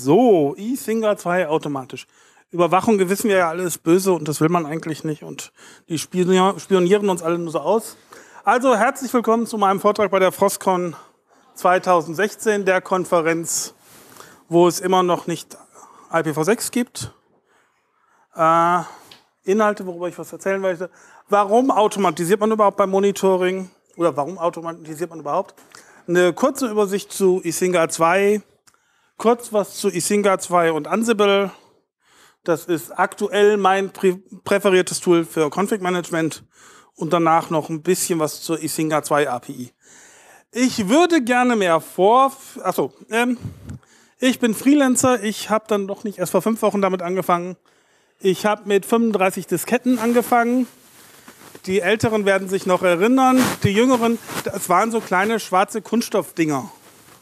So, eSinger 2 automatisch. Überwachung, wissen wir ja, alles böse und das will man eigentlich nicht. Und die spionieren uns alle nur so aus. Also herzlich willkommen zu meinem Vortrag bei der Frostcon 2016, der Konferenz, wo es immer noch nicht IPv6 gibt. Inhalte, worüber ich was erzählen möchte. Warum automatisiert man überhaupt beim Monitoring? Oder warum automatisiert man überhaupt? Eine kurze Übersicht zu eSinger 2. Kurz was zu eSinger 2 und Ansible. Das ist aktuell mein präferiertes Tool für Config-Management. Und danach noch ein bisschen was zur eSinger 2 API. Ich würde gerne mehr ich bin Freelancer. Ich habe dann doch nicht erst vor 5 Wochen damit angefangen. Ich habe mit 35 Disketten angefangen. Die Älteren werden sich noch erinnern. Die Jüngeren, das waren so kleine schwarze Kunststoffdinger.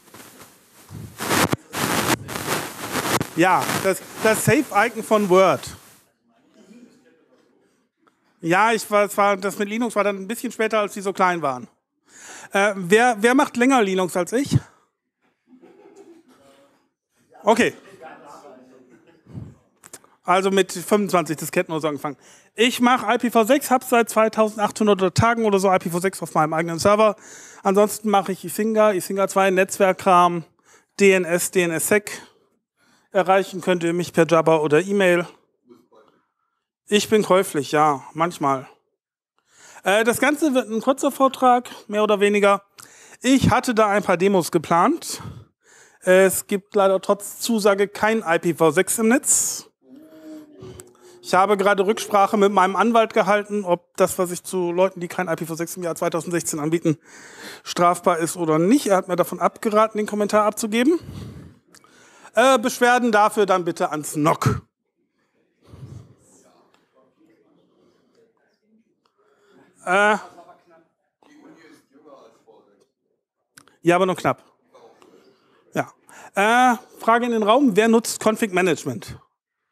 Ja, das Save-Icon von Word. Ja, das mit Linux war dann ein bisschen später, als die so klein waren. Wer macht länger Linux als ich? Okay. Also mit 25 Disketten oder so angefangen. Ich mache IPv6, habe seit 2800 Tagen oder so IPv6 auf meinem eigenen Server. Ansonsten mache ich eSinger 2, Netzwerkkram, DNS, DNSSEC. Erreichen könnt ihr mich per Jabba oder E-Mail. Ich bin käuflich, ja, manchmal. Das Ganze wird ein kurzer Vortrag, mehr oder weniger. Ich hatte da ein paar Demos geplant. Es gibt leider trotz Zusage kein IPv6 im Netz. Ich habe gerade Rücksprache mit meinem Anwalt gehalten, ob das, was ich zu Leuten, die kein IPv6 im Jahr 2016 anbieten, strafbar ist oder nicht. Er hat mir davon abgeraten, den Kommentar abzugeben. Beschwerden dafür dann bitte ans NOC. Ja, aber nur knapp. Ja. Frage in den Raum, wer nutzt Config Management?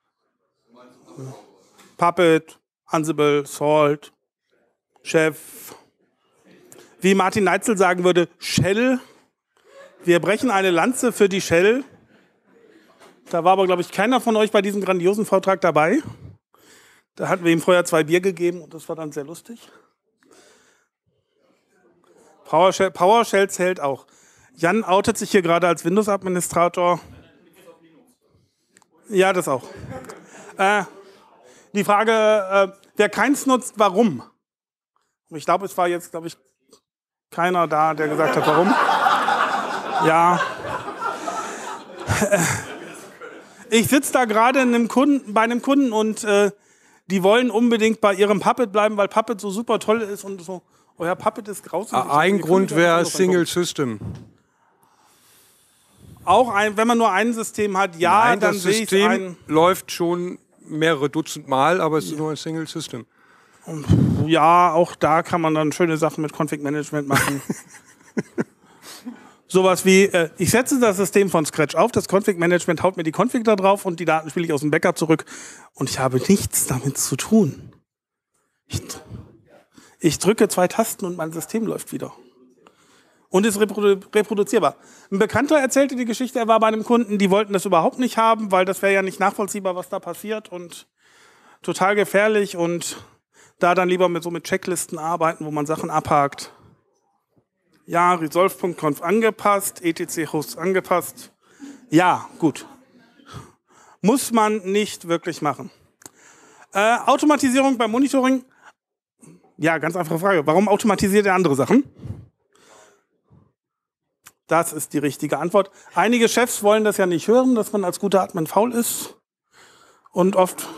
Puppet, Ansible, Salt, Chef. Wie Martin Neitzel sagen würde, Shell. Wir brechen eine Lanze für die Shell. Da war aber, glaube ich, keiner von euch bei diesem grandiosen Vortrag dabei. Da hatten wir ihm vorher 2 Bier gegeben und das war dann sehr lustig. PowerShell zählt auch. Jan outet sich hier gerade als Windows-Administrator. Ja, das auch. Die Frage, wer keins nutzt, warum? Ich glaube, es war jetzt, keiner da, der gesagt hat, warum. Ja. Ich sitze da gerade bei einem Kunden und die wollen unbedingt bei ihrem Puppet bleiben, weil Puppet so super toll ist und so. Euer Puppet ist grausam. Ein Grund wäre Single System. Auch wenn man nur ein System hat, ja, Nein, dann das sehe ich System läuft schon mehrere Dutzend Mal, aber es ist nur ein Single System. Ja, auch da kann man dann schöne Sachen mit Config Management machen. Sowas wie, ich setze das System von Scratch auf, das Config Management haut mir die Config da drauf und die Daten spiele ich aus dem Backup zurück und ich habe nichts damit zu tun. Ich drücke 2 Tasten und mein System läuft wieder. Und ist reproduzierbar. Ein Bekannter erzählte die Geschichte, er war bei einem Kunden, die wollten das überhaupt nicht haben, weil das wäre ja nicht nachvollziehbar, was da passiert und total gefährlich und da dann lieber mit Checklisten arbeiten, wo man Sachen abhakt. Ja, resolve.conf angepasst, etc-Hosts angepasst. Ja, gut. Muss man nicht wirklich machen. Automatisierung beim Monitoring. Ja, ganz einfache Frage. Warum automatisiert ihr andere Sachen? Das ist die richtige Antwort. Einige Chefs wollen das ja nicht hören, dass man als guter Admin faul ist. Und oft...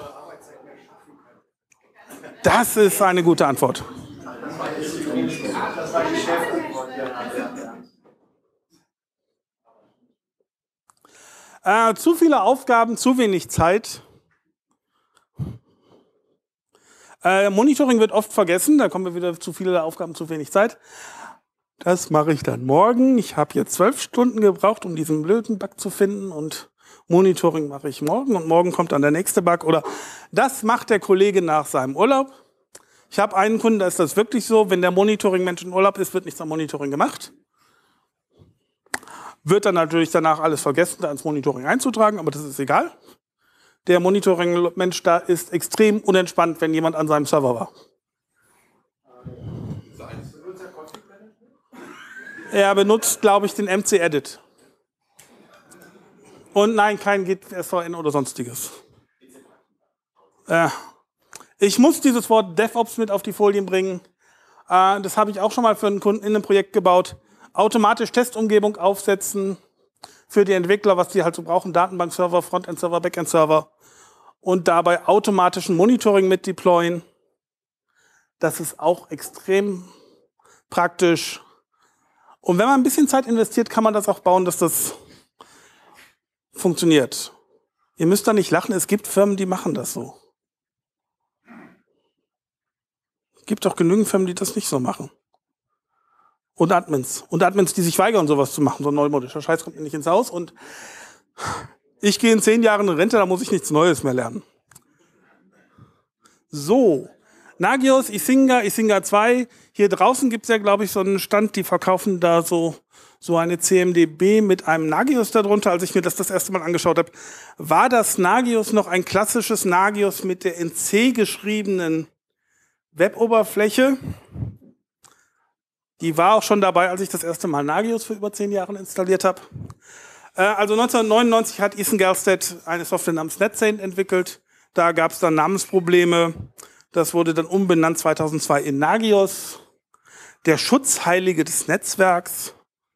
Das ist eine gute Antwort. Zu viele Aufgaben, zu wenig Zeit. Monitoring wird oft vergessen, da kommen wir wieder zu viele Aufgaben, zu wenig Zeit. Das mache ich dann morgen. Ich habe jetzt 12 Stunden gebraucht, um diesen blöden Bug zu finden und Monitoring mache ich morgen und morgen kommt dann der nächste Bug oder das macht der Kollege nach seinem Urlaub. Ich habe einen Kunden, da ist das wirklich so, wenn der Monitoring-Mensch in Urlaub ist, wird nichts am Monitoring gemacht. Wird dann natürlich danach alles vergessen, da ins Monitoring einzutragen, aber das ist egal. Der Monitoring-Mensch da ist extrem unentspannt, wenn jemand an seinem Server war. Er benutzt, glaube ich, den MC-Edit. Und nein, kein Git, SVN oder sonstiges. Ich muss dieses Wort DevOps mit auf die Folien bringen. Das habe ich auch schon mal für einen Kunden in einem Projekt gebaut. Automatisch Testumgebung aufsetzen für die Entwickler, was die halt so brauchen. Datenbankserver, Frontend-Server, Backend-Server. Und dabei automatischen Monitoring mit deployen. Das ist auch extrem praktisch. Und wenn man ein bisschen Zeit investiert, kann man das auch bauen, dass das funktioniert. Ihr müsst da nicht lachen, es gibt Firmen, die machen das so. Es gibt auch genügend Firmen, die das nicht so machen. Und Admins. Und Admins, die sich weigern, sowas zu machen. So ein neumodischer Scheiß kommt mir nicht ins Haus. Und ich gehe in 10 Jahren in Rente, da muss ich nichts Neues mehr lernen. So, Nagios, Isinga, Isinga 2. Hier draußen gibt es ja, glaube ich, so einen Stand, die verkaufen da so eine CMDB mit einem Nagios darunter. Als ich mir das erste Mal angeschaut habe, war das Nagios noch ein klassisches Nagios mit der in C geschriebenen Web-Oberfläche. Die war auch schon dabei, als ich das erste Mal Nagios für über 10 Jahre installiert habe. Also 1999 hat Ethan Gelstead eine Software namens NetSaint entwickelt. Da gab es dann Namensprobleme. Das wurde dann umbenannt 2002 in Nagios. Der Schutzheilige des Netzwerks.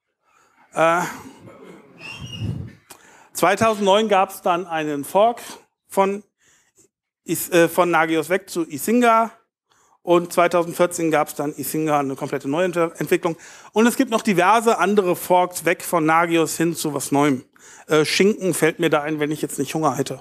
2009 gab es dann einen Fork von Nagios weg zu Isinga. Und 2014 gab es dann Isinga, eine komplette Neuentwicklung. Und es gibt noch diverse andere Forks weg von Nagios hin zu was Neuem. Schinken fällt mir da ein, wenn ich jetzt nicht Hunger hätte.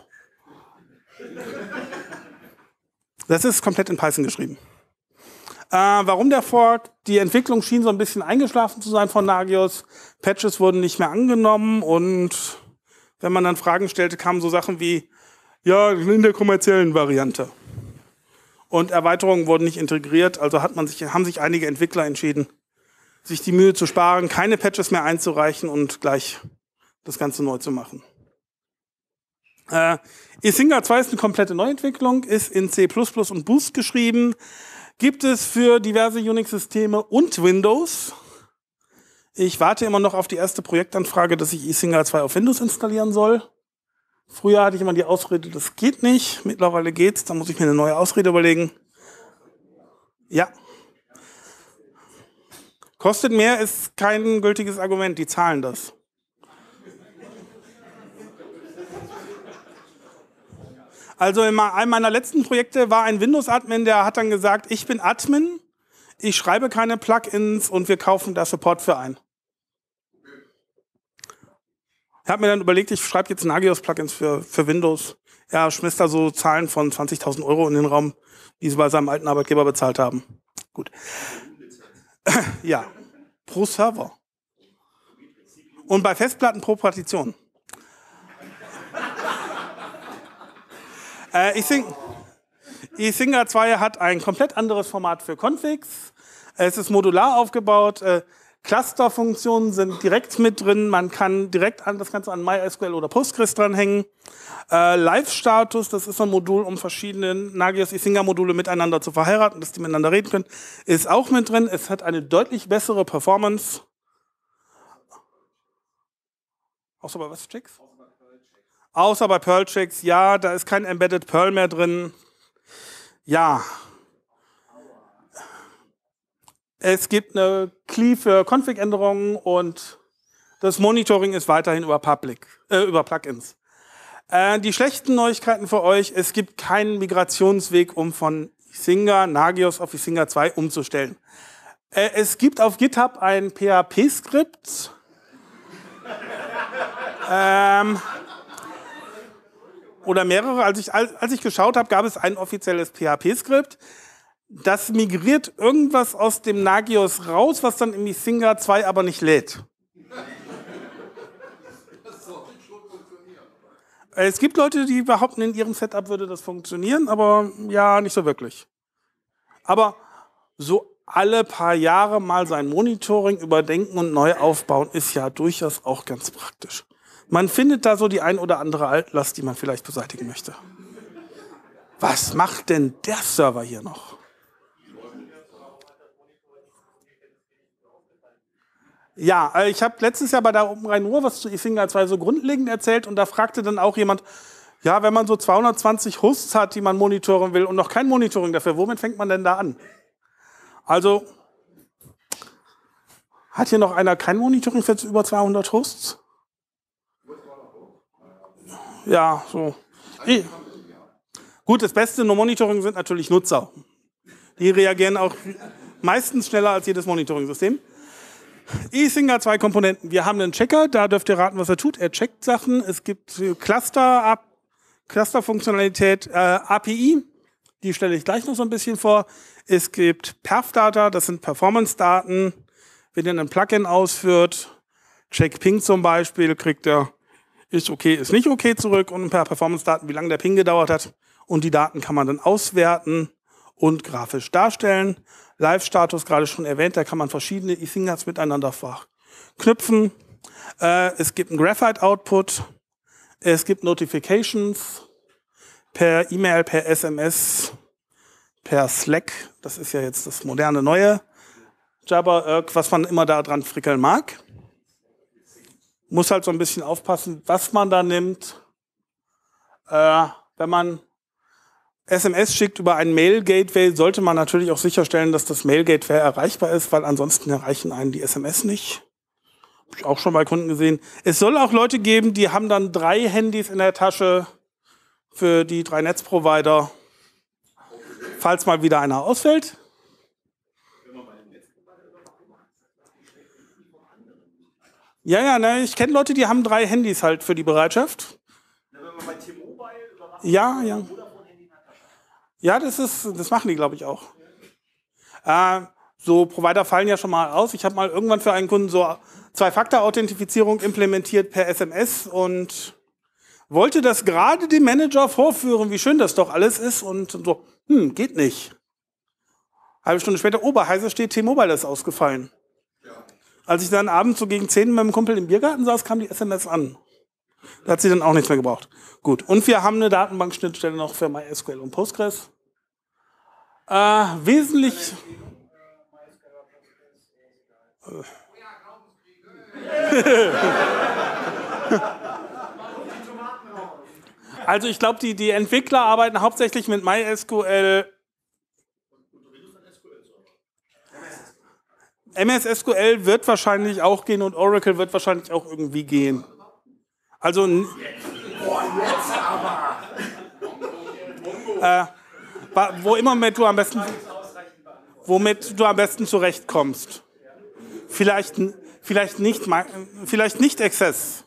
Das ist komplett in Python geschrieben. Warum der Fork? Die Entwicklung schien so ein bisschen eingeschlafen zu sein von Nagios. Patches wurden nicht mehr angenommen und wenn man dann Fragen stellte, kamen so Sachen wie, ja, in der kommerziellen Variante. Und Erweiterungen wurden nicht integriert, also haben sich einige Entwickler entschieden, sich die Mühe zu sparen, keine Patches mehr einzureichen und gleich das Ganze neu zu machen. Isinga 2 ist eine komplette Neuentwicklung, ist in C++ und Boost geschrieben, gibt es für diverse Unix-Systeme und Windows. Ich warte immer noch auf die erste Projektanfrage, dass ich Isinga 2 auf Windows installieren soll. Früher hatte ich immer die Ausrede, das geht nicht. Mittlerweile geht's, da muss ich mir eine neue Ausrede überlegen. Ja. Kostet mehr ist kein gültiges Argument, die zahlen das. Also in einem meiner letzten Projekte war ein Windows-Admin, der hat dann gesagt, ich bin Admin, ich schreibe keine Plugins und wir kaufen da Support für ein. Ich habe mir dann überlegt, ich schreibe jetzt Nagios-Plugins für Windows. Er schmiss da so Zahlen von 20.000 € in den Raum, die sie bei seinem alten Arbeitgeber bezahlt haben. Gut. Ja, pro Server. Und bei Festplatten pro Partition. Isinga 2 hat ein komplett anderes Format für Configs. Es ist modular aufgebaut. Cluster-Funktionen sind direkt mit drin. Man kann direkt das Ganze an MySQL oder Postgres dranhängen. Live-Status, das ist ein Modul, um verschiedene Nagios-Isinga-Module miteinander zu verheiraten, dass die miteinander reden können, ist auch mit drin. Es hat eine deutlich bessere Performance. Außer bei was, Chicks? Außer bei Perl-Checks, ja, da ist kein Embedded Perl mehr drin. Ja. Es gibt eine CLI für Config-Änderungen und das Monitoring ist weiterhin über Plugins. Die schlechten Neuigkeiten für euch, es gibt keinen Migrationsweg, um von Isinga, Nagios auf Isinga 2 umzustellen. Es gibt auf GitHub ein PHP-Skript. Oder mehrere. Als ich geschaut habe, gab es ein offizielles PHP-Skript. Das migriert irgendwas aus dem Nagios raus, was dann im Isinga 2 aber nicht lädt. Das soll schon funktionieren. Es gibt Leute, die behaupten, in ihrem Setup würde das funktionieren, aber ja, nicht so wirklich. Aber so alle paar Jahre mal sein Monitoring überdenken und neu aufbauen, ist ja durchaus auch ganz praktisch. Man findet da so die ein oder andere Altlast, die man vielleicht beseitigen möchte. Was macht denn der Server hier noch? Ja, ich habe letztes Jahr bei der Open Rhein-Ruhr was zu Isinga 2 so grundlegend erzählt und da fragte dann auch jemand, ja, wenn man so 220 Hosts hat, die man monitoren will und noch kein Monitoring dafür, womit fängt man denn da an? Also, hat hier noch einer kein Monitoring für über 200 Hosts? Ja, so. Gut, das beste Monitoring sind natürlich Nutzer. Die reagieren auch meistens schneller als jedes Monitoring-System. Isinga 2 Komponenten. Wir haben einen Checker, da dürft ihr raten, was er tut. Er checkt Sachen. Es gibt Cluster-Funktionalität, API. Die stelle ich gleich noch so ein bisschen vor. Es gibt Perf-Data, das sind Performance-Daten. Wenn ihr ein Plugin ausführt, Check Ping zum Beispiel, kriegt er ist okay, ist nicht okay zurück und ein paar Performance-Daten, wie lange der Ping gedauert hat. Und die Daten kann man dann auswerten und grafisch darstellen. Live-Status, gerade schon erwähnt, da kann man verschiedene Isingas miteinander verknüpfen. Es gibt einen Graphite-Output. Es gibt Notifications per E-Mail, per SMS, per Slack. Das ist ja jetzt das moderne neue Jabber, was man immer da dran frickeln mag. Muss halt so ein bisschen aufpassen, was man da nimmt. Wenn man SMS schickt über ein Mail-Gateway, sollte man natürlich auch sicherstellen, dass das Mail-Gateway erreichbar ist, weil ansonsten erreichen einen die SMS nicht. Habe ich auch schon bei Kunden gesehen. Es soll auch Leute geben, die haben dann 3 Handys in der Tasche für die 3 Netzprovider, falls mal wieder einer ausfällt. Ja, ne, ich kenne Leute, die haben 3 Handys halt für die Bereitschaft. Ja. Ja, das machen die, glaube ich, auch. So Provider fallen ja schon mal aus. Ich habe mal irgendwann für einen Kunden so 2-Faktor-Authentifizierung implementiert per SMS und wollte das gerade dem Manager vorführen, wie schön das doch alles ist und so, geht nicht. Halbe Stunde später, bei Heise steht, T-Mobile ist ausgefallen. Als ich dann abends so gegen 10 mit meinem Kumpel im Biergarten saß, kam die SMS an. Da hat sie dann auch nichts mehr gebraucht. Gut, und wir haben eine Datenbankschnittstelle noch für MySQL und Postgres. Wesentlich... Also ich glaube, die Entwickler arbeiten hauptsächlich mit MySQL. MS SQL wird wahrscheinlich auch gehen und Oracle wird wahrscheinlich auch irgendwie gehen. Also womit du am besten zurechtkommst. Vielleicht nicht Access.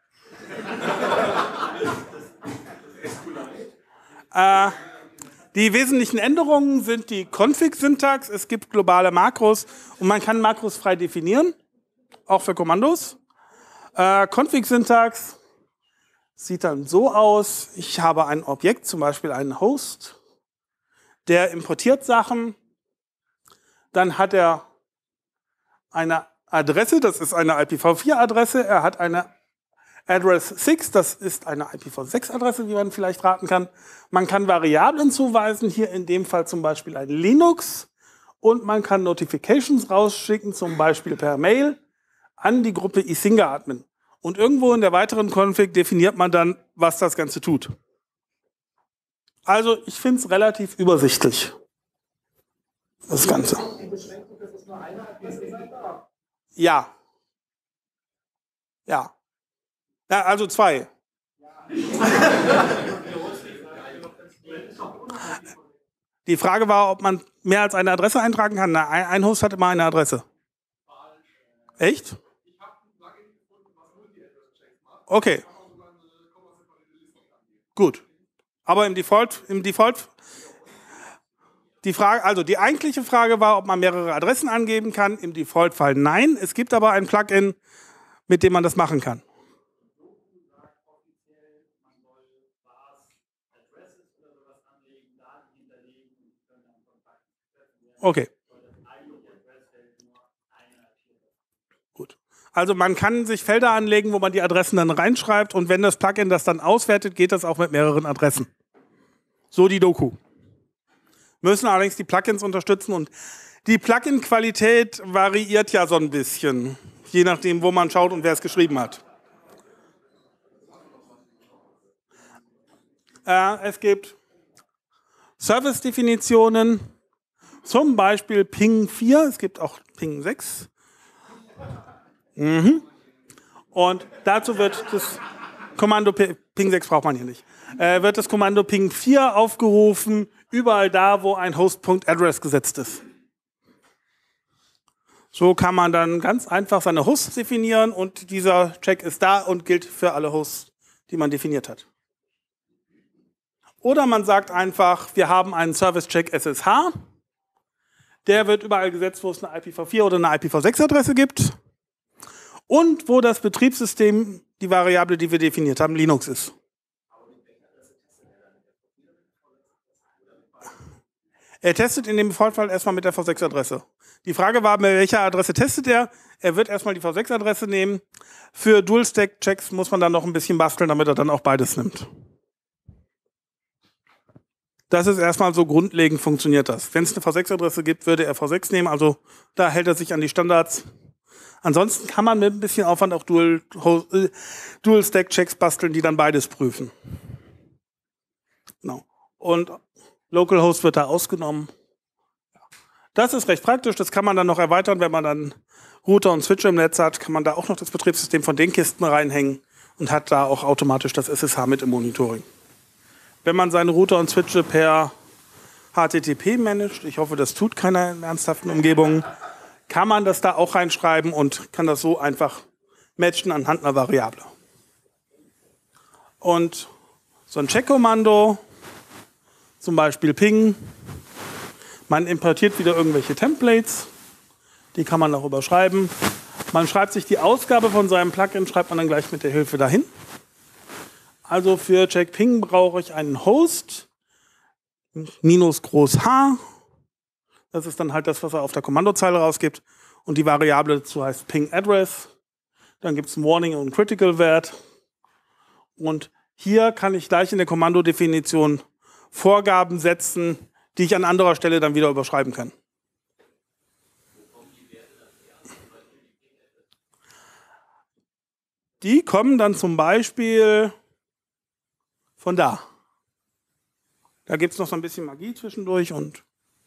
Die wesentlichen Änderungen sind die Config-Syntax. Es gibt globale Makros und man kann Makros frei definieren, auch für Kommandos. Config-Syntax sieht dann so aus, ich habe ein Objekt, zum Beispiel einen Host, der importiert Sachen, dann hat er eine Adresse, das ist eine IPv4-Adresse, er hat eine Address 6, das ist eine IPv6-Adresse, wie man vielleicht raten kann. Man kann Variablen zuweisen, hier in dem Fall zum Beispiel ein Linux und man kann Notifications rausschicken, zum Beispiel per Mail an die Gruppe Isinga-Admin. Und irgendwo in der weiteren Config definiert man dann, was das Ganze tut. Also ich finde es relativ übersichtlich, das Ganze. Ja. Ja, also 2. Die Frage war, ob man mehr als eine Adresse eintragen kann. Na, ein Host hat immer eine Adresse. Echt? Okay. Gut. Aber im Default, die eigentliche Frage war, ob man mehrere Adressen angeben kann. Im Default-Fall nein. Es gibt aber ein Plugin, mit dem man das machen kann. Okay. Also man kann sich Felder anlegen, wo man die Adressen dann reinschreibt und wenn das Plugin das dann auswertet, geht das auch mit mehreren Adressen. So die Doku. Müssen allerdings die Plugins unterstützen und die Plugin-Qualität variiert ja so ein bisschen, je nachdem, wo man schaut und wer es geschrieben hat. Es gibt Service-Definitionen, zum Beispiel Ping 4, es gibt auch Ping 6. Und dazu wird das Kommando, Ping 6 braucht man hier nicht, wird das Kommando Ping 4 aufgerufen, überall da, wo ein Host.address gesetzt ist. So kann man dann ganz einfach seine Hosts definieren und dieser Check ist da und gilt für alle Hosts, die man definiert hat. Oder man sagt einfach, wir haben einen Service-Check SSH, der wird überall gesetzt, wo es eine IPv4 oder eine IPv6-Adresse gibt und wo das Betriebssystem, die Variable, die wir definiert haben, Linux ist. Er testet in dem Default-Fall erstmal mit der V6-Adresse. Die Frage war, mit welcher Adresse testet er? Er wird erstmal die V6-Adresse nehmen. Für Dual-Stack-Checks muss man dann noch ein bisschen basteln, damit er dann auch beides nimmt. Das ist erstmal so grundlegend, funktioniert das. Wenn es eine V6-Adresse gibt, würde er V6 nehmen, also da hält er sich an die Standards. Ansonsten kann man mit ein bisschen Aufwand auch Dual-Stack-Checks basteln, die dann beides prüfen. Genau. Und Localhost wird da ausgenommen. Das ist recht praktisch, das kann man dann noch erweitern, wenn man dann Router und Switcher im Netz hat, kann man da auch noch das Betriebssystem von den Kisten reinhängen und hat da auch automatisch das SSH mit im Monitoring. Wenn man seine Router und Switche per HTTP managt, ich hoffe, das tut keiner in ernsthaften Umgebungen, kann man das da auch reinschreiben und kann das so einfach matchen anhand einer Variable. Und so ein Checkkommando, zum Beispiel Ping, man importiert wieder irgendwelche Templates, die kann man auch überschreiben. Man schreibt sich die Ausgabe von seinem Plugin, schreibt man dann gleich mit der Hilfe dahin. Also für Check Ping brauche ich einen Host, minus groß H, das ist dann halt das, was er auf der Kommandozeile rausgibt. Und die Variable dazu heißt Ping Address. Dann gibt es einen Warning und einen Critical Wert. Und hier kann ich gleich in der Kommandodefinition Vorgaben setzen, die ich an anderer Stelle dann wieder überschreiben kann. Die kommen dann zum Beispiel von da. Da gibt es noch so ein bisschen Magie zwischendurch und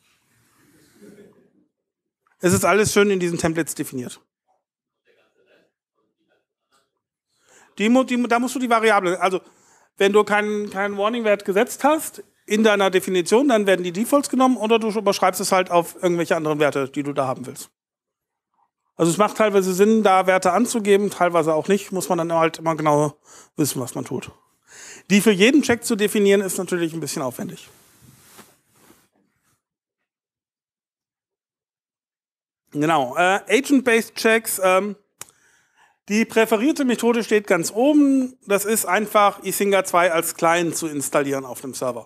es ist alles schön in diesen Templates definiert. Da musst du die Variable, also wenn du keinen Warning-Wert gesetzt hast in deiner Definition, dann werden die Defaults genommen oder du überschreibst es halt auf irgendwelche anderen Werte, die du da haben willst. Also es macht teilweise Sinn, da Werte anzugeben, teilweise auch nicht, muss man dann halt immer genau wissen, was man tut. Die für jeden Check zu definieren, ist natürlich ein bisschen aufwendig. Genau, Agent-Based Checks, die präferierte Methode steht ganz oben, das ist einfach Isinga 2 als Client zu installieren auf dem Server.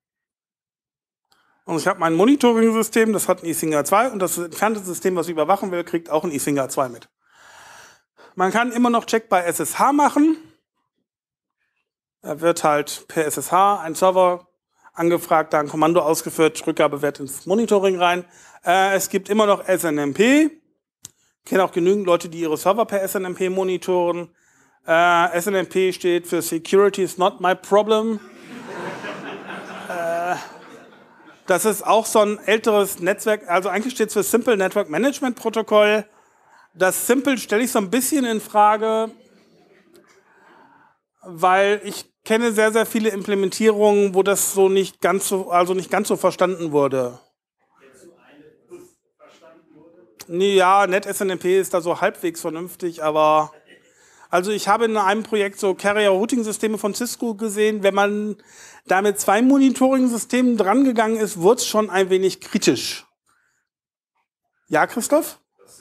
Und ich habe mein Monitoring-System, das hat ein Isinga 2 und das entfernte System, was ich überwachen will, kriegt auch ein Isinga 2 mit. Man kann immer noch Check bei SSH machen. Da wird halt per SSH ein Server angefragt, da ein Kommando ausgeführt, Rückgabewert ins Monitoring rein. Es gibt immer noch SNMP. Ich kenne auch genügend Leute, die ihre Server per SNMP monitoren. SNMP steht für Security is not my problem. Das ist auch so ein älteres Netzwerk, also eigentlich steht es für Simple Network Management Protokoll. Das Simple stelle ich so ein bisschen in Frage, weil ich kenne sehr, sehr viele Implementierungen, wo das so nicht ganz so verstanden wurde. Ja, NetSNMP ist da so halbwegs vernünftig, aber also ich habe in einem Projekt so Carrier-Routing-Systeme von Cisco gesehen. Wenn man da mit 2 Monitoring-Systemen drangegangen ist, wurde es schon ein wenig kritisch. Ja, Christoph?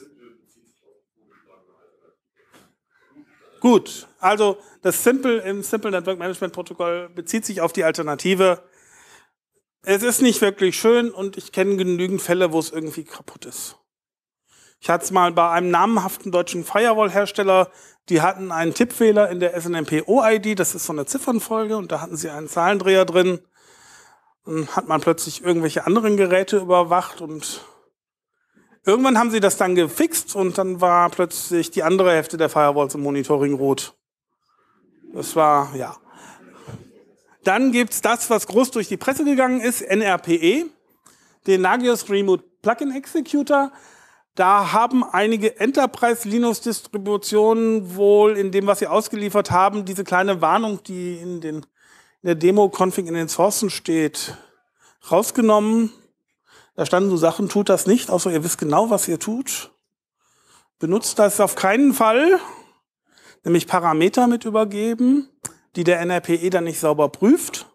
Gut, also das Simple im Simple Network Management Protokoll bezieht sich auf die Alternative. Es ist nicht wirklich schön und ich kenne genügend Fälle, wo es irgendwie kaputt ist. Ich hatte es mal bei einem namhaften deutschen Firewall-Hersteller, die hatten einen Tippfehler in der SNMP-OID, das ist so eine Ziffernfolge, und da hatten sie einen Zahlendreher drin. Dann hat man plötzlich irgendwelche anderen Geräte überwacht und irgendwann haben sie das dann gefixt und dann war plötzlich die andere Hälfte der Firewalls im Monitoring rot. Das war, ja. Dann gibt es das, was groß durch die Presse gegangen ist, NRPE, den Nagios Remote Plugin Executor. Da haben einige Enterprise-Linux-Distributionen wohl in dem, was sie ausgeliefert haben, diese kleine Warnung, die in der Demo-Config in den Sourcen steht, rausgenommen. Da standen so Sachen, tut das nicht, außer ihr wisst genau, was ihr tut. Benutzt das auf keinen Fall, nämlich Parameter mit übergeben, die der NRPE dann nicht sauber prüft.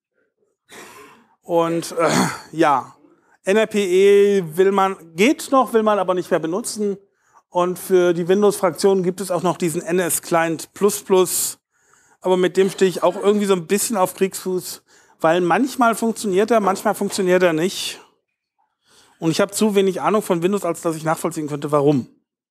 Und ja, NRPE geht noch, will man aber nicht mehr benutzen. Und für die Windows-Fraktion gibt es auch noch diesen NS-Client++. Aber mit dem stehe ich auch irgendwie so ein bisschen auf Kriegsfuß, weil manchmal funktioniert er, manchmal funktioniert er nicht. Und ich habe zu wenig Ahnung von Windows, als dass ich nachvollziehen könnte, warum.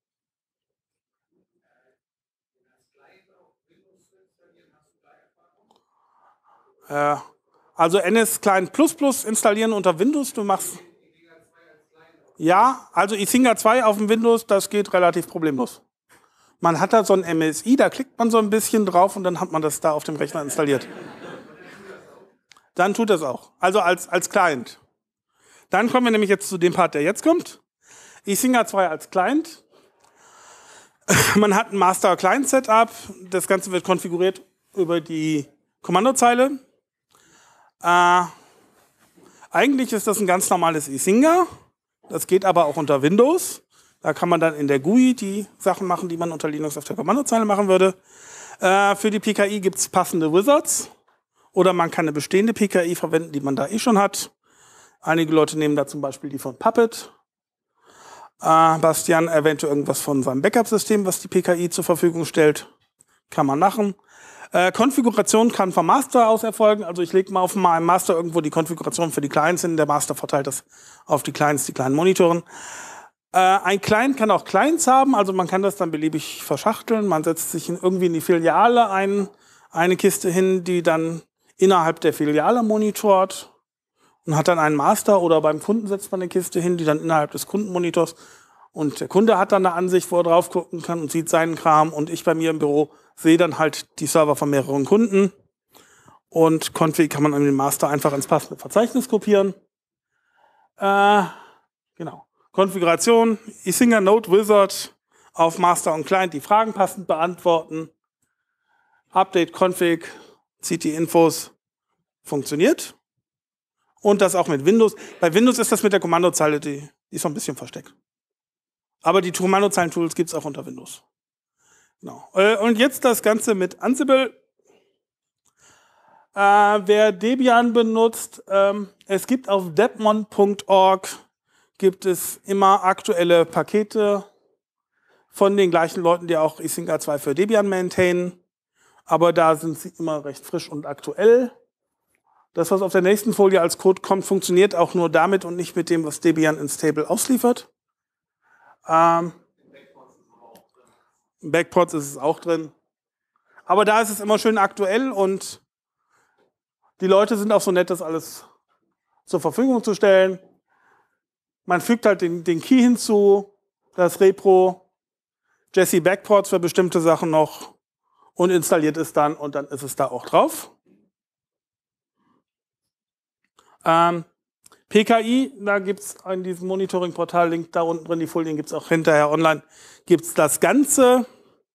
Also NS-Client++ installieren unter Windows, du machst... Ja, also Isinga 2 auf dem Windows, das geht relativ problemlos. Man hat da so ein MSI, da klickt man so ein bisschen drauf und dann hat man das da auf dem Rechner installiert. Dann tut das auch, also als Client. Dann kommen wir nämlich jetzt zu dem Part, der jetzt kommt. Isinga 2 als Client. Man hat ein Master-Client-Setup, das Ganze wird konfiguriert über die Kommandozeile. Eigentlich ist das ein ganz normales Isinga. Das geht aber auch unter Windows. Da kann man dann in der GUI die Sachen machen, die man unter Linux auf der Kommandozeile machen würde. Für die PKI gibt es passende Wizards. Oder man kann eine bestehende PKI verwenden, die man da schon hat. Einige Leute nehmen da zum Beispiel die von Puppet. Bastian erwähnte irgendwas von seinem Backup-System, was die PKI zur Verfügung stellt. Kann man machen. Konfiguration kann vom Master aus erfolgen. Also ich lege mal auf meinem Master irgendwo die Konfiguration für die Clients hin. Der Master verteilt das auf die Clients, die kleinen Monitoren. Ein Client kann auch Clients haben. Also man kann das dann beliebig verschachteln. Man setzt sich irgendwie in die Filiale eine Kiste hin, die dann innerhalb der Filiale monitort und hat dann einen Master. Oder beim Kunden setzt man eine Kiste hin, die dann innerhalb des Kundenmonitors. Und der Kunde hat dann eine Ansicht, wo er drauf gucken kann und sieht seinen Kram. Und ich bei mir im Büro sehe dann halt die Server von mehreren Kunden. Und Config kann man an den Master einfach ins passende Verzeichnis kopieren. Genau. Konfiguration, Isinga Node Wizard auf Master und Client die Fragen passend beantworten. Update Config, zieht die Infos, funktioniert. Und das auch mit Windows. Bei Windows ist das mit der Kommandozeile, die ist so ein bisschen versteckt. Aber die Kommandozeilen-Tools gibt es auch unter Windows. Genau. Und jetzt das Ganze mit Ansible. Wer Debian benutzt, es gibt auf debmon.org gibt es immer aktuelle Pakete von den gleichen Leuten, die auch Isinga 2 für Debian maintainen. Aber da sind sie immer recht frisch und aktuell. Das, was auf der nächsten Folie als Code kommt, funktioniert auch nur damit und nicht mit dem, was Debian ins Stable ausliefert. In Backports ist es auch drin. Aber da ist es immer schön aktuell und die Leute sind auch so nett, das alles zur Verfügung zu stellen. Man fügt halt den Key hinzu, das Repro, Jesse Backports für bestimmte Sachen noch und installiert es dann und dann ist es da auch drauf. PKI, da gibt es in diesem Monitoring-Portal-Link da unten drin, die Folien gibt es auch hinterher online, gibt es das Ganze.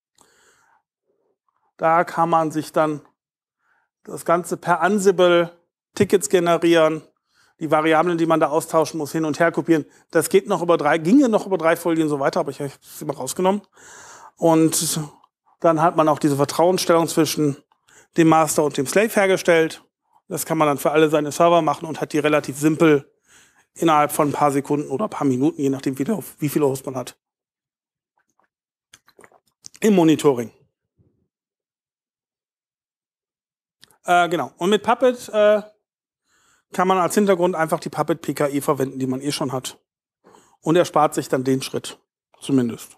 Da kann man sich dann das Ganze per Ansible Tickets generieren, die Variablen, die man da austauschen muss, hin und her kopieren. Das geht noch ginge noch über 3 Folien so weiter, aber ich habe es immer rausgenommen. Und dann hat man auch diese Vertrauensstellung zwischen dem Master und dem Slave hergestellt. Das kann man dann für alle seine Server machen und hat die relativ simpel innerhalb von ein paar Sekunden oder ein paar Minuten, je nachdem wie viele Hosts man hat, im Monitoring. Genau. Und mit Puppet kann man als Hintergrund einfach die Puppet PKI verwenden, die man schon hat. Und er spart sich dann den Schritt. Zumindest.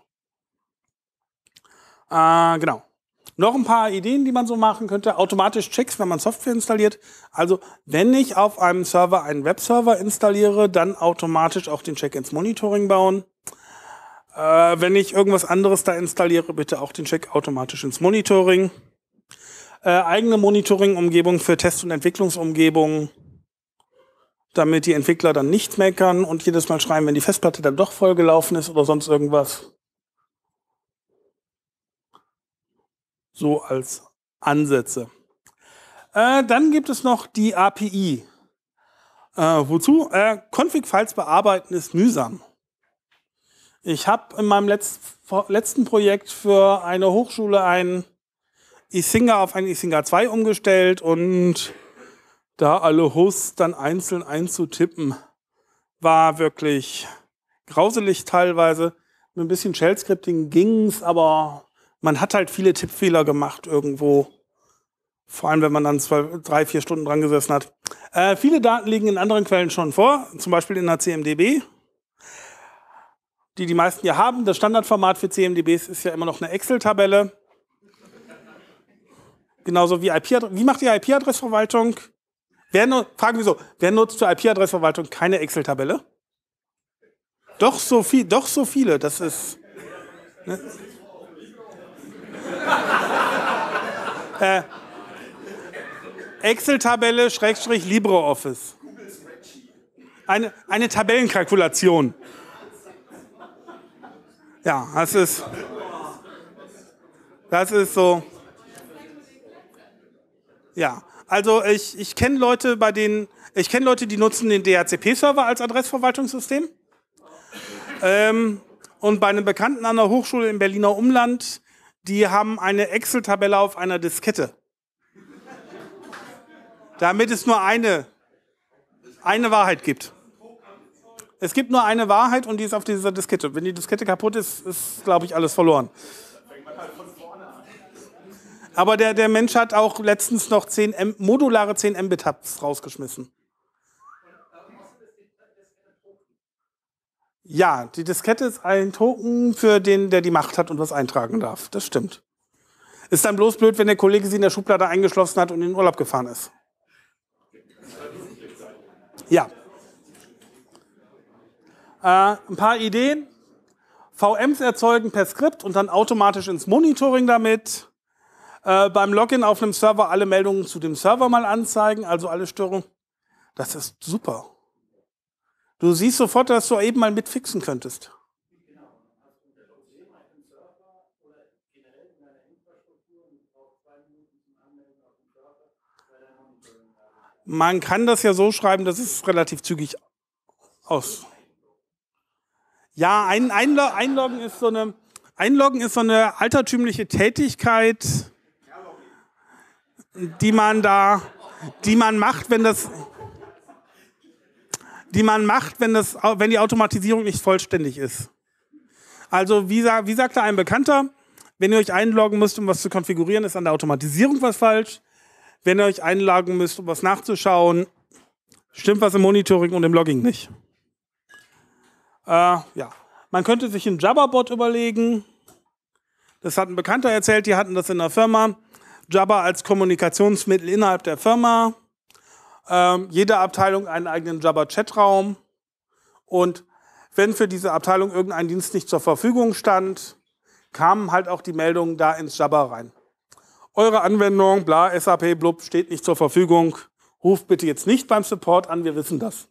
Genau. Noch ein paar Ideen, die man so machen könnte. Automatisch Checks, wenn man Software installiert. Also wenn ich auf einem Server einen Webserver installiere, dann automatisch auch den Check ins Monitoring bauen. Wenn ich irgendwas anderes da installiere, bitte auch den Check automatisch ins Monitoring. Eigene Monitoring-Umgebung für Test- und Entwicklungsumgebungen, damit die Entwickler dann nicht meckern und jedes Mal schreiben, wenn die Festplatte dann doch vollgelaufen ist oder sonst irgendwas. So als Ansätze. Dann gibt es noch die API. Wozu? Config-Files bearbeiten ist mühsam. Ich habe in meinem letzten Projekt für eine Hochschule ein Isinga auf ein Isinga 2 umgestellt und da alle Hosts dann einzeln einzutippen, war wirklich grauselig teilweise. Mit ein bisschen Shell-Scripting ging's, aber man hat halt viele Tippfehler gemacht irgendwo. Vor allem, wenn man dann 3, 4 Stunden dran gesessen hat. Viele Daten liegen in anderen Quellen schon vor, zum Beispiel in der CMDB. Die meisten ja haben. Das Standardformat für CMDBs ist ja immer noch eine Excel-Tabelle. Genauso wie IP-Adresse. Wie macht die IP-Adressverwaltung? Fragen wir so, wer nutzt für IP-Adressverwaltung keine Excel-Tabelle? Doch so viele. Das ist. Ne? Excel-Tabelle / LibreOffice. Eine Tabellenkalkulation. Ja, das ist so. Ja, also ich kenne Leute, die nutzen den DHCP-Server als Adressverwaltungssystem. Und bei einem Bekannten an der Hochschule im Berliner Umland, die haben eine Excel-Tabelle auf einer Diskette. Damit es nur eine Wahrheit gibt. Es gibt nur eine Wahrheit und die ist auf dieser Diskette. Wenn die Diskette kaputt ist, ist, glaube ich, alles verloren. Aber der Mensch hat auch letztens noch modulare 10 Mbit-Hubs rausgeschmissen. Ja, die Diskette ist ein Token für den, der die Macht hat und was eintragen darf. Das stimmt. Ist dann bloß blöd, wenn der Kollege sie in der Schublade eingeschlossen hat und in den Urlaub gefahren ist. Ja. Ein paar Ideen. VMs erzeugen per Skript und dann automatisch ins Monitoring damit. Beim Login auf einem Server alle Meldungen zu dem Server mal anzeigen, also alle Störungen. Das ist super. Du siehst sofort, dass du eben mal mitfixen könntest. Man kann das ja so schreiben, dass es relativ zügig aus. Ja, Einloggen ist so eine altertümliche Tätigkeit, die man macht, wenn die Automatisierung nicht vollständig ist. Also wie sagte ein Bekannter, wenn ihr euch einloggen müsst, um was zu konfigurieren, ist an der Automatisierung was falsch. Wenn ihr euch einloggen müsst, um was nachzuschauen, stimmt was im Monitoring und im Logging nicht. Ja. Man könnte sich einen Jabber-Bot überlegen. Das hat ein Bekannter erzählt, die hatten das in der Firma. Jabber als Kommunikationsmittel innerhalb der Firma. Jede Abteilung einen eigenen Jabber-Chatraum. Und wenn für diese Abteilung irgendein Dienst nicht zur Verfügung stand, kamen halt auch die Meldungen da ins Jabber rein. Eure Anwendung, bla, SAP, blub, steht nicht zur Verfügung. Ruft bitte jetzt nicht beim Support an, wir wissen das.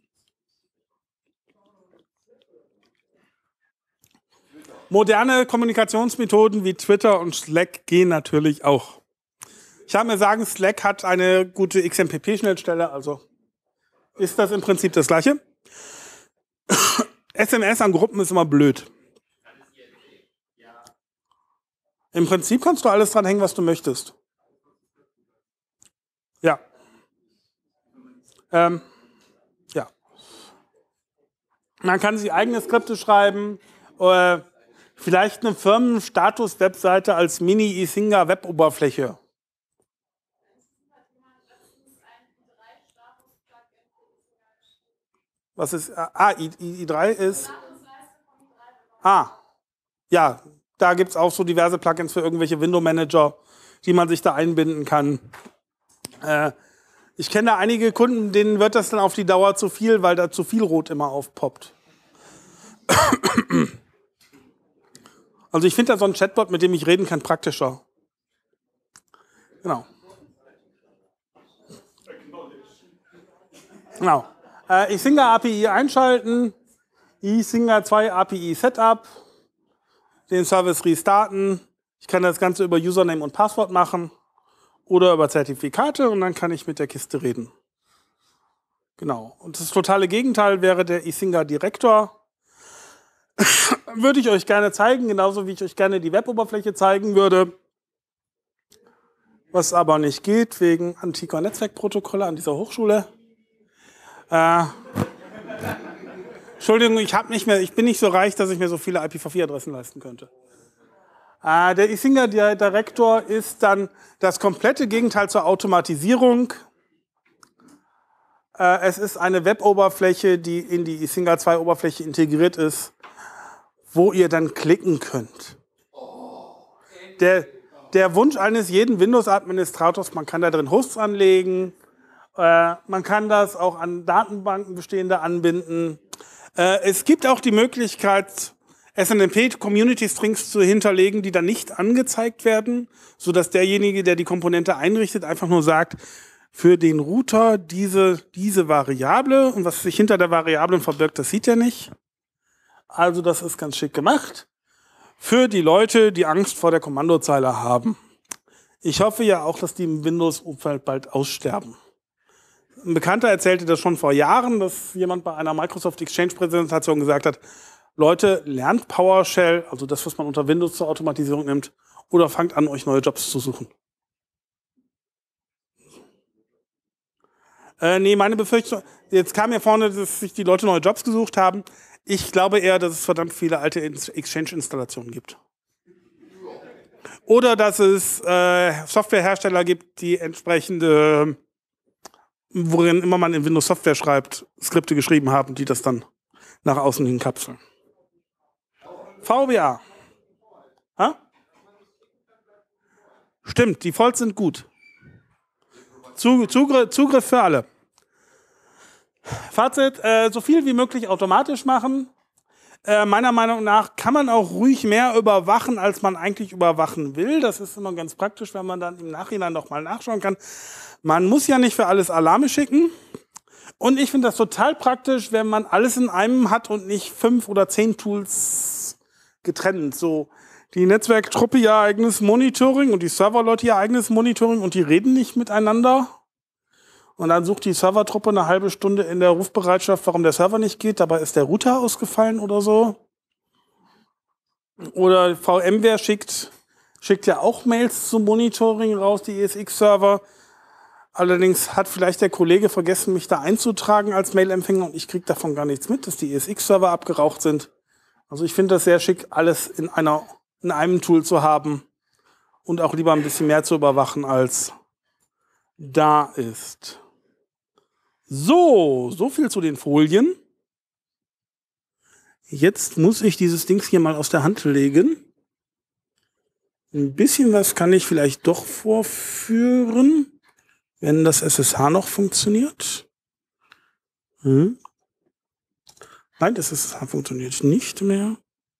Moderne Kommunikationsmethoden wie Twitter und Slack gehen natürlich auch. Ich habe mir sagen, Slack hat eine gute XMPP-Schnittstelle, also ist das im Prinzip das Gleiche. SMS an Gruppen ist immer blöd. Im Prinzip kannst du alles dran hängen, was du möchtest. Ja. Ja. Man kann sich eigene Skripte schreiben, vielleicht eine Firmenstatus-Webseite als Mini-Isinga-Web-Oberfläche. Was ist? I3 ist. ja, da gibt es auch so diverse Plugins für irgendwelche Window-Manager, die man sich da einbinden kann. Ich kenne da einige Kunden, denen wird das dann auf die Dauer zu viel, weil da zu viel Rot immer aufpoppt. Also ich finde da so ein Chatbot, mit dem ich reden kann, praktischer. Genau. Genau. eSinger API einschalten, eSinger 2 API Setup, den Service restarten. Ich kann das Ganze über Username und Passwort machen oder über Zertifikate und dann kann ich mit der Kiste reden. Genau. Und das totale Gegenteil wäre der eSinger Direktor. Würde ich euch gerne zeigen, genauso wie ich euch gerne die Web-Oberfläche zeigen würde. Was aber nicht geht, wegen antiker Netzwerkprotokolle an dieser Hochschule. Entschuldigung, ich bin nicht so reich, dass ich mir so viele IPv4-Adressen leisten könnte. Der eSinger Direktor ist dann das komplette Gegenteil zur Automatisierung. Es ist eine Web-Oberfläche, die in die eSinger 2 Oberfläche integriert ist, wo ihr dann klicken könnt. Der Wunsch eines jeden Windows-Administrators, man kann da drin Hosts anlegen, man kann das auch an Datenbanken bestehende anbinden. Es gibt auch die Möglichkeit, SNMP-Community-Strings zu hinterlegen, die dann nicht angezeigt werden, sodass derjenige, der die Komponente einrichtet, einfach nur sagt, für den Router diese Variable und was sich hinter der Variablen verbirgt, das sieht er nicht. Also das ist ganz schick gemacht. Für die Leute, die Angst vor der Kommandozeile haben. Ich hoffe ja auch, dass die im Windows-Umfeld bald aussterben. Ein Bekannter erzählte das schon vor Jahren, dass jemand bei einer Microsoft Exchange-Präsentation gesagt hat, Leute, lernt PowerShell, also das, was man unter Windows zur Automatisierung nimmt, oder fangt an, euch neue Jobs zu suchen. Nee, meine Befürchtung, jetzt kam mir vorne, dass sich die Leute neue Jobs gesucht haben. Ich glaube eher, dass es verdammt viele alte Exchange-Installationen gibt. Oder dass es Softwarehersteller gibt, die entsprechende, worin immer man in Windows Software schreibt, Skripte geschrieben haben, die das dann nach außen hin kapseln. VBA. Ha? Stimmt, die Defaults sind gut. Zugriff für alle. Fazit, so viel wie möglich automatisch machen. Meiner Meinung nach kann man auch ruhig mehr überwachen, als man eigentlich überwachen will. Das ist immer ganz praktisch, wenn man dann im Nachhinein noch mal nachschauen kann. Man muss ja nicht für alles Alarme schicken. Und ich finde das total praktisch, wenn man alles in einem hat und nicht 5 oder 10 Tools getrennt. So die Netzwerktruppe ihr eigenes Monitoring und die Serverleute ihr eigenes Monitoring und die reden nicht miteinander. Und dann sucht die Servertruppe eine halbe Stunde in der Rufbereitschaft, warum der Server nicht geht. Dabei ist der Router ausgefallen oder so. Oder VMware schickt ja auch Mails zum Monitoring raus, die ESX-Server. Allerdings hat vielleicht der Kollege vergessen, mich da einzutragen als Mailempfänger und ich kriege davon gar nichts mit, dass die ESX-Server abgeraucht sind. Also ich finde das sehr schick, alles in einem Tool zu haben und auch lieber ein bisschen mehr zu überwachen, als da ist. So viel zu den Folien. Jetzt muss ich dieses Dings hier mal aus der Hand legen. Ein bisschen was kann ich vielleicht doch vorführen, wenn das SSH noch funktioniert. Nein, das SSH funktioniert nicht mehr.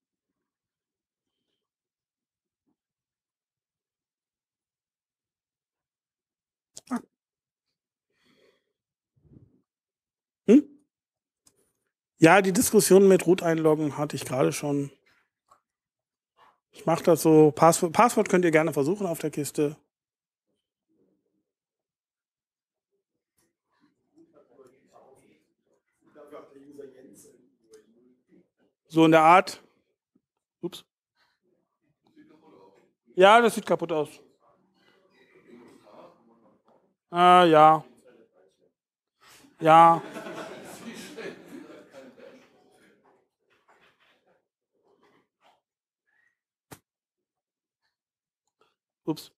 Ja, die Diskussion mit Root einloggen hatte ich gerade schon. Ich mache das so. Passwort könnt ihr gerne versuchen auf der Kiste. So in der Art. Ups. Ja, das sieht kaputt aus. Ja. Ja. Ups.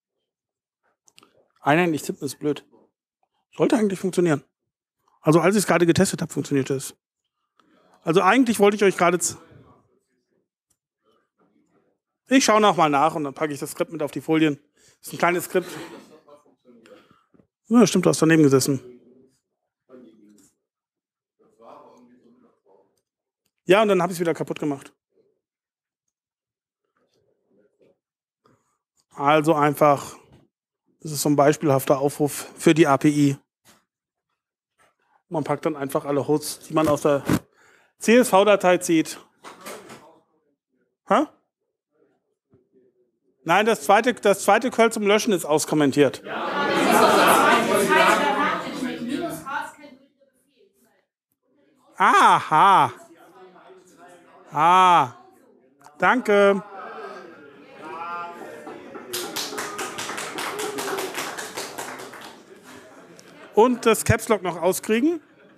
Nicht tippen ist blöd. Sollte eigentlich funktionieren. Also als ich es gerade getestet habe, funktionierte es. Also eigentlich wollte ich euch gerade... Ich schaue nochmal nach und dann packe ich das Skript mit auf die Folien. Das ist ein kleines Skript. Ja, stimmt, du hast daneben gesessen. Ja, und dann habe ich es wieder kaputt gemacht. Also einfach, das ist so ein beispielhafter Aufruf für die API. Man packt dann einfach alle Hosts, die man aus der CSV-Datei zieht. Hä? Nein, das zweite Curl zum Löschen ist auskommentiert. Aha. Ah. Danke. Und das Caps Lock noch auskriegen.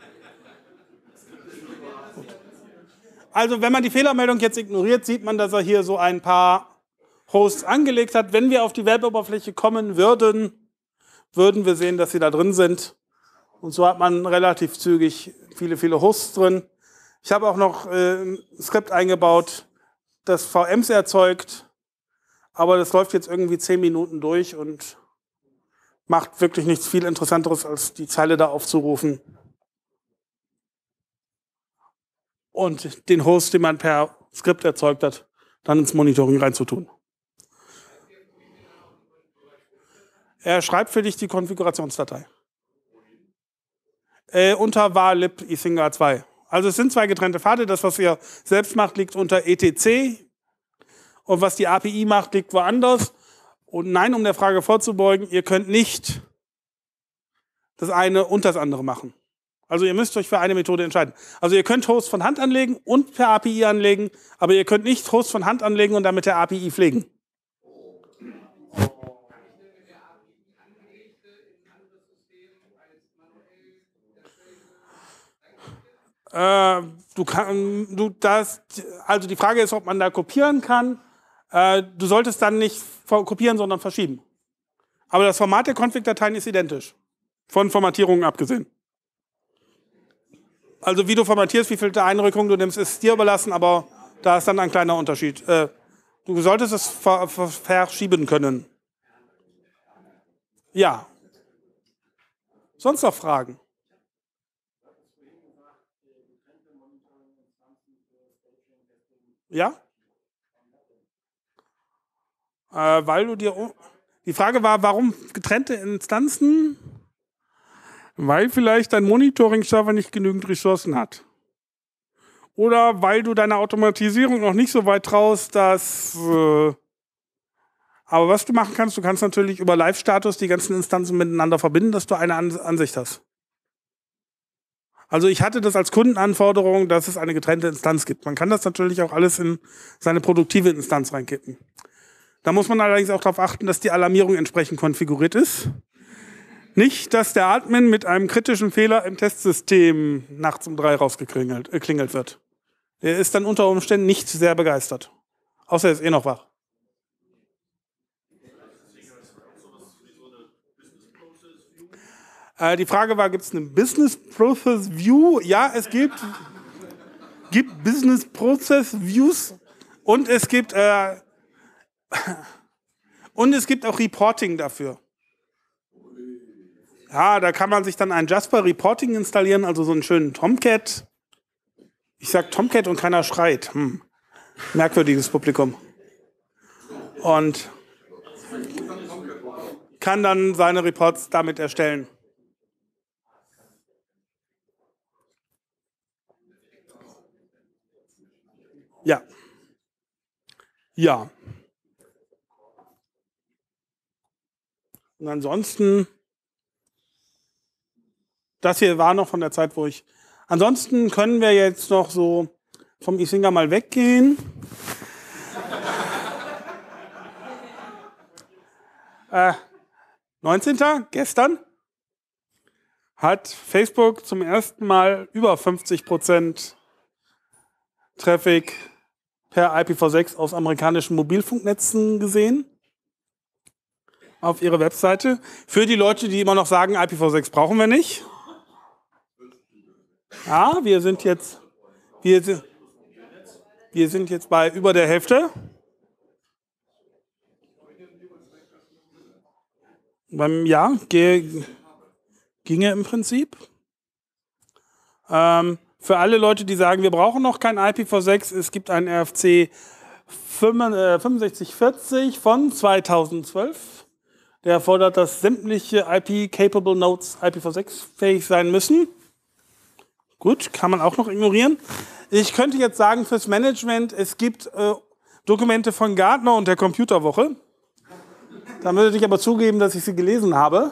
Also wenn man die Fehlermeldung jetzt ignoriert, sieht man, dass er hier so ein paar Hosts angelegt hat. Wenn wir auf die Web-Oberfläche kommen würden, würden wir sehen, dass sie da drin sind. Und so hat man relativ zügig viele Hosts drin. Ich habe auch noch ein Skript eingebaut, das VMs erzeugt. Aber das läuft jetzt irgendwie 10 Minuten durch und macht wirklich nichts viel Interessanteres, als die Zeile da aufzurufen. Und den Host, den man per Skript erzeugt hat, dann ins Monitoring reinzutun. Er schreibt für dich die Konfigurationsdatei. Unter var lib isinga 2. Also es sind zwei getrennte Pfade. Das, was ihr selbst macht, liegt unter etc. Und was die API macht, liegt woanders. Und nein, um der Frage vorzubeugen, ihr könnt nicht das eine und das andere machen. Also ihr müsst euch für eine Methode entscheiden. Also ihr könnt Hosts von Hand anlegen und per API anlegen, aber ihr könnt nicht Hosts von Hand anlegen und dann mit der API pflegen. Also die Frage ist, ob man da kopieren kann. Du solltest dann nicht kopieren, sondern verschieben. Aber das Format der Config-Dateien ist identisch. Von Formatierungen abgesehen. Also wie du formatierst, wie viel Einrückung du nimmst, ist dir überlassen, aber da ist dann ein kleiner Unterschied. Du solltest es verschieben können. Ja. Sonst noch Fragen? Ja? Weil du dir... Die Frage war, warum getrennte Instanzen? Weil vielleicht dein Monitoring-Server nicht genügend Ressourcen hat. Oder weil du deine Automatisierung noch nicht so weit traust, dass... aber was du machen kannst, du kannst natürlich über Live-Status die ganzen Instanzen miteinander verbinden, dass du eine Ansicht hast. Also ich hatte das als Kundenanforderung, dass es eine getrennte Instanz gibt. Man kann das natürlich auch alles in seine produktive Instanz reinkippen. Da muss man allerdings auch darauf achten, dass die Alarmierung entsprechend konfiguriert ist. Nicht, dass der Admin mit einem kritischen Fehler im Testsystem nachts um 3 rausgeklingelt wird. Er ist dann unter Umständen nicht sehr begeistert. Außer er ist eh noch wach. Die Frage war, gibt es eine Business Process View? Ja, es gibt Business Process Views und es gibt auch Reporting dafür. Ja, da kann man sich dann ein Jasper Reporting installieren, also so einen schönen Tomcat. Ich sag Tomcat und keiner schreit. Merkwürdiges Publikum. Und kann dann seine Reports damit erstellen. Ja. Ja. Und ansonsten, das hier war noch von der Zeit, wo ich... Ansonsten können wir jetzt noch so vom Isinga mal weggehen. 19. Gestern hat Facebook zum ersten Mal über 50% Traffic per IPv6 aus amerikanischen Mobilfunknetzen gesehen. Auf ihrer Webseite. Für die Leute, die immer noch sagen, IPv6 brauchen wir nicht. Ja, wir sind jetzt bei über der Hälfte. Ja, ginge im Prinzip. Für alle Leute, die sagen, wir brauchen noch kein IPv6, es gibt einen RFC 6540 von 2012. Der fordert, dass sämtliche IP-Capable Nodes IPv6-fähig sein müssen. Gut, kann man auch noch ignorieren. Ich könnte jetzt sagen, fürs Management, es gibt Dokumente von Gartner und der Computerwoche. Da würde ich aber zugeben, dass ich sie gelesen habe.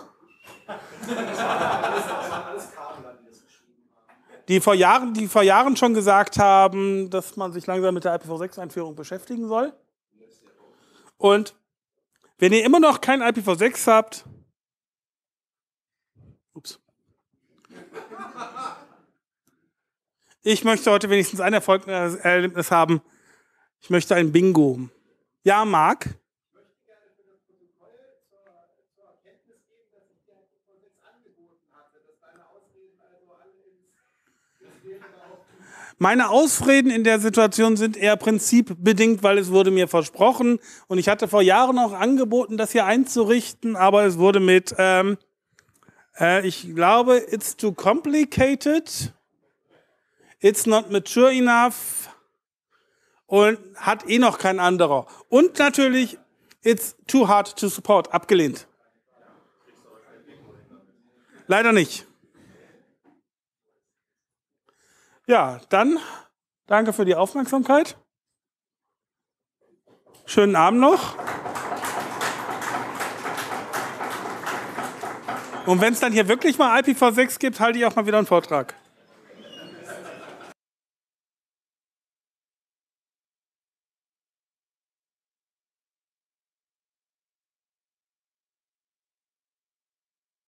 Die vor Jahren schon gesagt haben, dass man sich langsam mit der IPv6-Einführung beschäftigen soll. Und wenn ihr immer noch kein IPv6 habt, ich möchte heute wenigstens ein Erfolgserlebnis haben. Ich möchte ein Bingo. Ja, Marc? Meine Ausreden in der Situation sind eher prinzipbedingt, weil es wurde mir versprochen und ich hatte vor Jahren auch angeboten, das hier einzurichten, aber es wurde mit, ich glaube, it's too complicated, it's not mature enough und hat eh noch kein anderer. Und natürlich, it's too hard to support, abgelehnt. Leider nicht. Ja, dann danke für die Aufmerksamkeit. Schönen Abend noch. Und wenn es dann hier wirklich mal IPv6 gibt, halte ich auch mal wieder einen Vortrag.